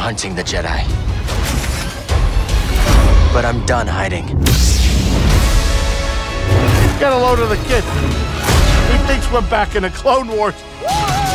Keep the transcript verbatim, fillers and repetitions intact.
hunting the Jedi. But I'm done hiding. Get a load of the kid. He thinks we're back in the Clone Wars.